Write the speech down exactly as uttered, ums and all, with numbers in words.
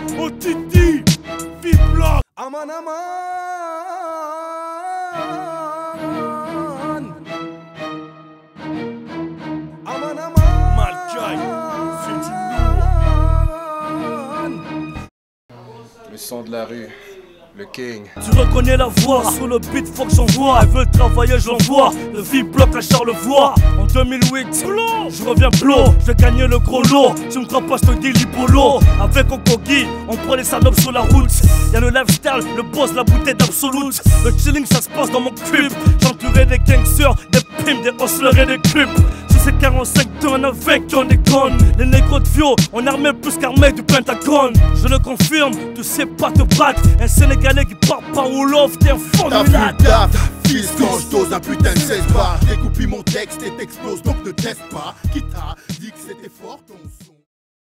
O Titi, Viblock, Aman aman Aman aman Malkaï, c'est du lourd. Le son de la rue, le king. Tu reconnais la voix, sur le beat faut que j'envoie. Elle veut travailler, je l'envoie. Le Viblock à Charlevoix. En deux mille huit, je reviens blow. Je vais gagner le gros lot. Tu me crois pas, je te dis l'Ipolo. Avec Okogi, on prend les salopes sur la route. Y'a le lifestyle, le boss, la bouteille d'absolute. Le chilling, ça se passe dans mon cube. J'entourais des gangsters, des pims, des hustlers et des clubs. C'est quarante-cinq tonnes avec on déconne. Les négros de Vio, on armé plus qu'armé du Pentagone. Je le confirme, tu sais pas te battre. Un Sénégalais qui part pas au love, t'es un fond de mulâtre. T'as vu fils quand je dose un putain de seize bars. Découpis mon texte et t'explose donc ne teste pas. Qui t'a dit que c'était fort ton